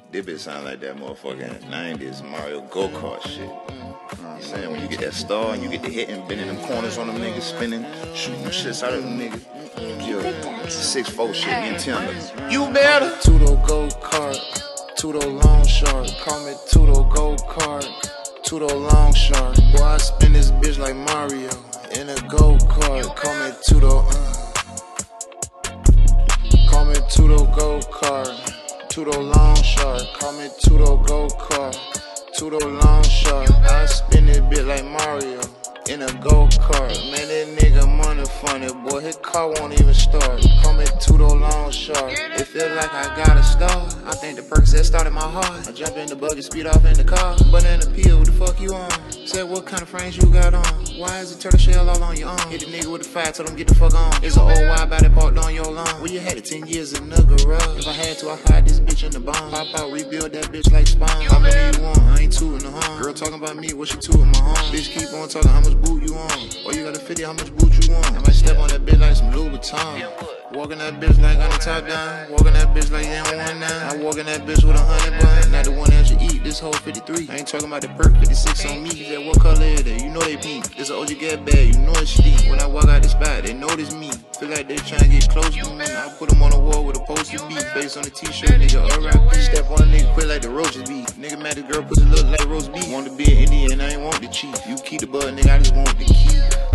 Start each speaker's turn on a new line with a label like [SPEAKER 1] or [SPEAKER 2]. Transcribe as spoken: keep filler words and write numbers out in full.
[SPEAKER 1] This bitch sound like that motherfucking nineties Mario Go-Kart shit. You know what I'm saying? When you get that star and you get the hitting, bending them corners on them niggas, spinning, shooting them shits out of them niggas. Yo, six four shit, getting tender. You better.
[SPEAKER 2] Tudo Go-Kart, Tudo Long Shark. Call me Tudo Go-Kart, Tudo Long Shark. Boy, I spin this bitch like Mario in a go-kart. Call me Tudo, uh. Call me Tudo Go-Kart, Tudo Long Shark. Call me Tudo Go-Kart, Tudo Long Shark. I spin this bitch like Mario in a go-kart. Man, that nigga money funny, boy, his car won't even start. Call me Tudo Long Shark. It feel like I got a star. I think the Percocet started my heart. I jump in the buggy, speed off in the car. Banana peel, what the fuck you on? Said what kind of frames you got on? Why is the turtle shell all on your arm? Hit the nigga with the fire, tell him get the fuck on. It's an old wide body parked on your lawn. Where you had it ten years in the garage. If I had to, I'd hide this bitch in the bomb. Pop out, rebuild that bitch like Spawn. How many you want? I ain't tooting the horn. Girl talking about me, what she tooting my horn? Bitch keep on talking, how much boot you on? Or you got a fifty, how much boot you want? I might step on that bitch like some Louis Vuitton. Walking that bitch like on the top down. Walking that bitch like M one now. I walking that bitch with a hundred bun. Not the one that you eat, this whole fifty-three. I ain't talking about the perk fifty-six on me. He said, what color is that? You know they pink. This a O G get bad, you know it's steep. When I walk out the spot, they notice me. Feel like they tryna get close to me. I put them on the wall with a poster beat. Face on the t-shirt, nigga, alright. Step on a nigga quick like the roaches beat. Nigga mad the girl pussy look like roast beef. Want to be an Indian, I ain't want the chief. You keep the bud, nigga, I just want the key.